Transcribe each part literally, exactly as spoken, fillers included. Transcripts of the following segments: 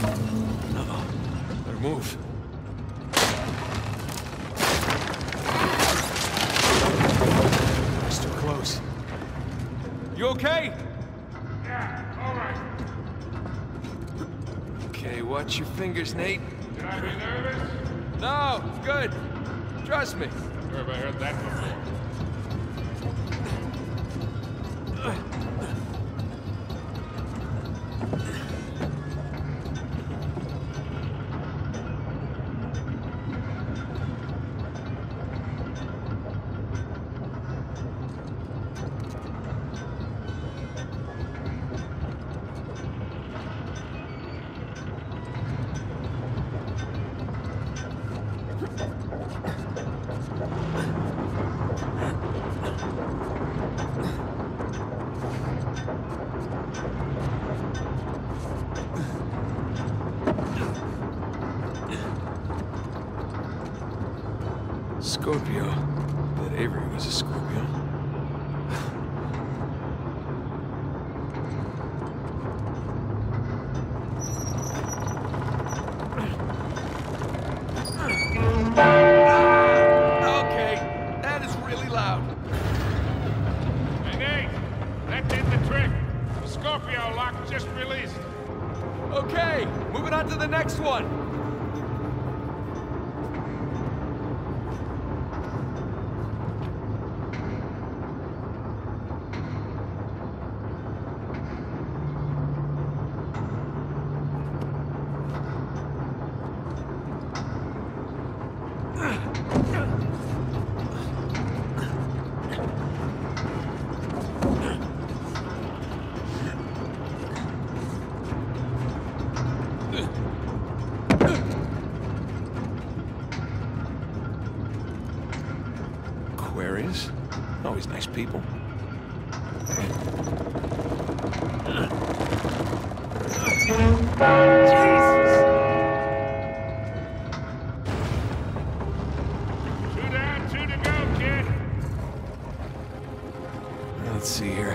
Uh-oh. Better move. It's too close. You okay? Yeah, all right. Okay, watch your fingers, Nate. Should I be nervous? No, it's good. Trust me. Where have I heard that before? Scorpio. That Avery was a Scorpio. Okay, that is really loud. Hey, Nate! That did the trick. The Scorpio lock just released. Okay, moving on to the next one. Aquarius? Always nice people. Jesus! Two down, two to go, kid. Let's see here.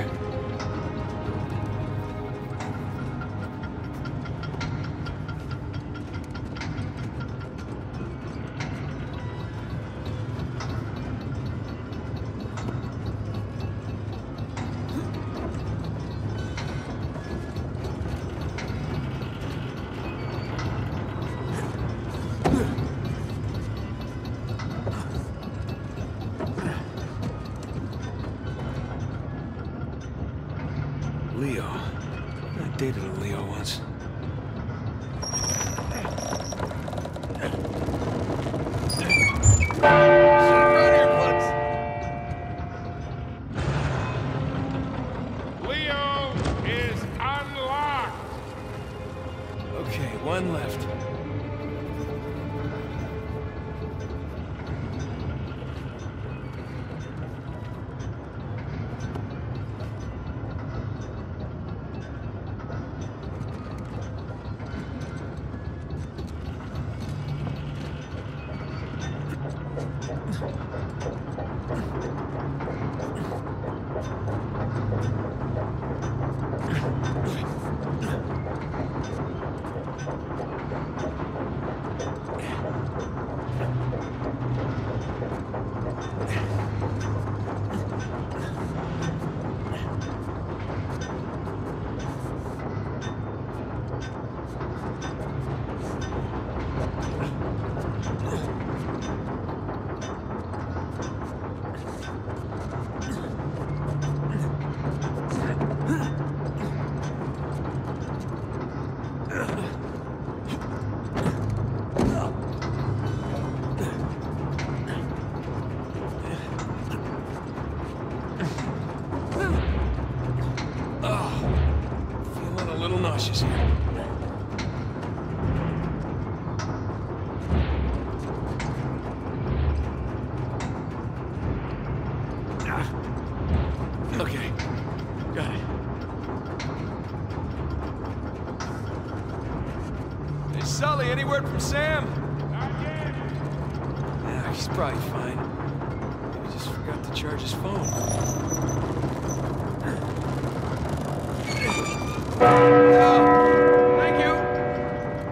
Leo. I dated a Leo once. Leo is unlocked. Okay, one left. Nauseous here. Ah. Okay, got it. Hey, Sully, any word from Sam? Not yet. Yeah, he's probably fine. Maybe just forgot to charge his phone. No, thank you.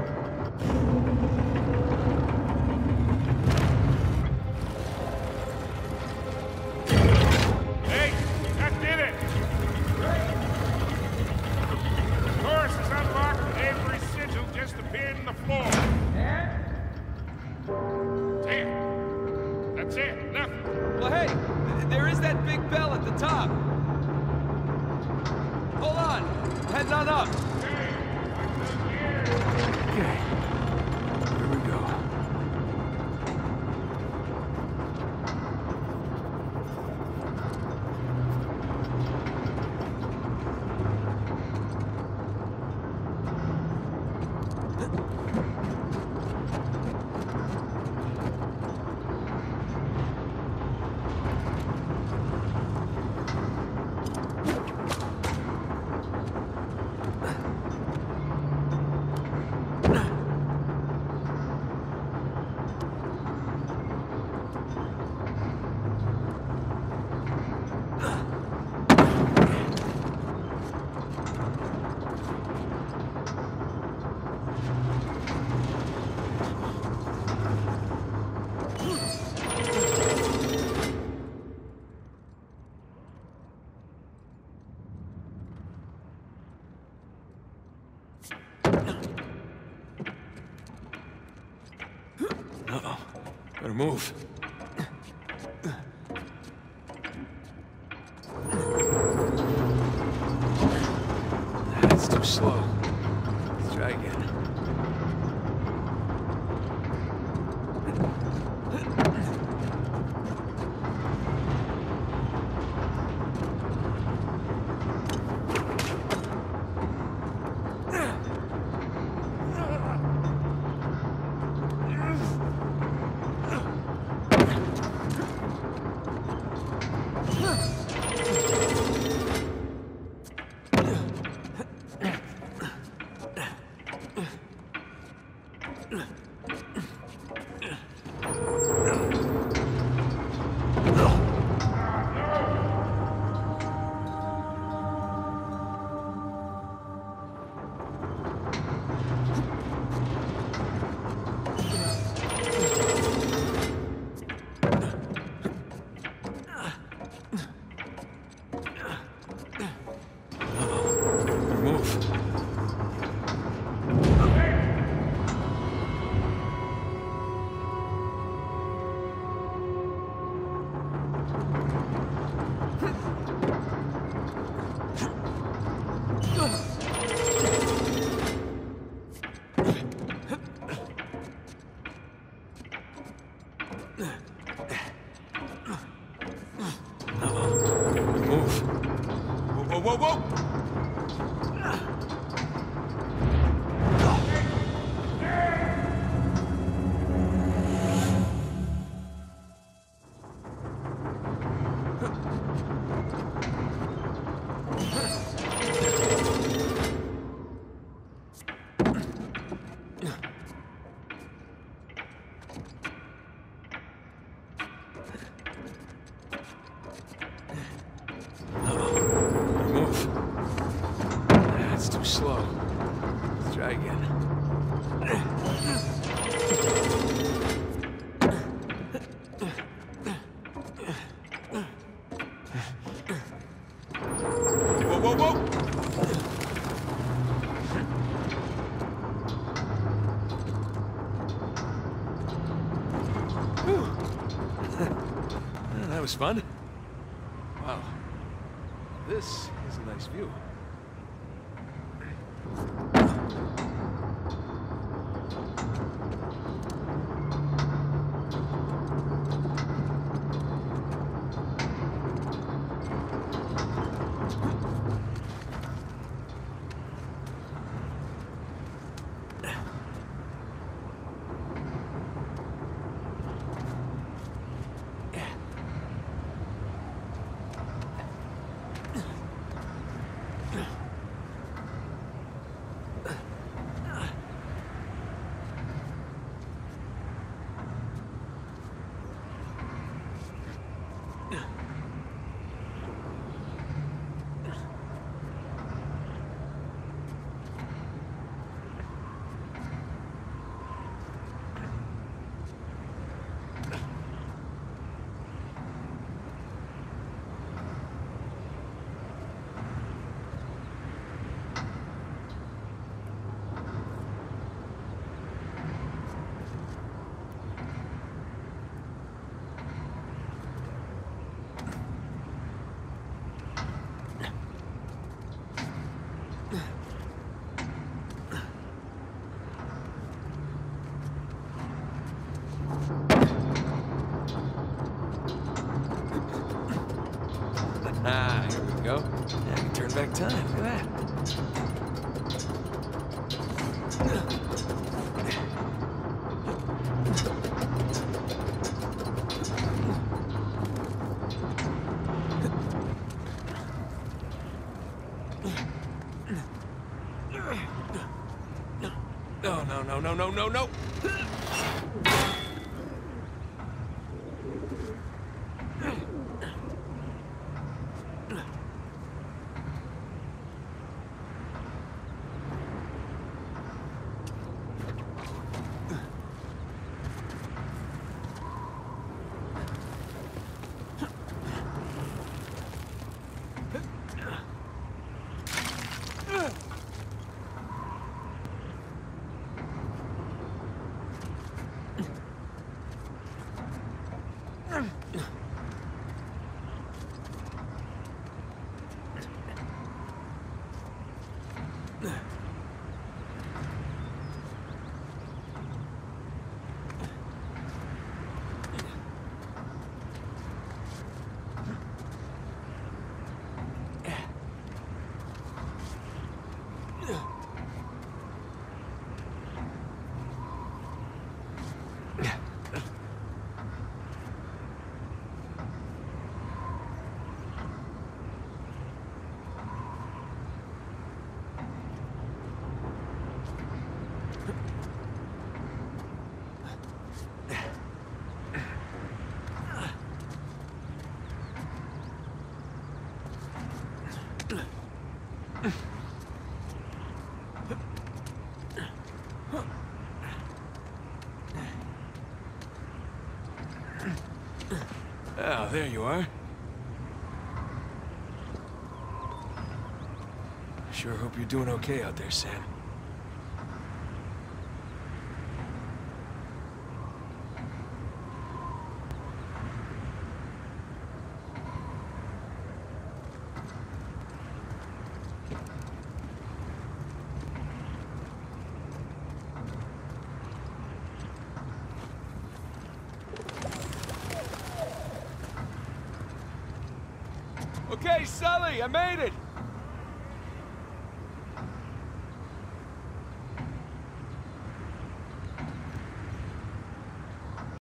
heading on up. Okay. Here we go. Uh-oh. Better move. That's too slow. Let's try again. Whoa, whoa! Slow. Let's try again. Whoa, whoa, whoa! Well, that was fun. Wow. This is a nice view. No, no, no, no, no, no, no! Oh, there you are. Sure hope you're doing okay out there, Sam. Okay, Sully, I made it!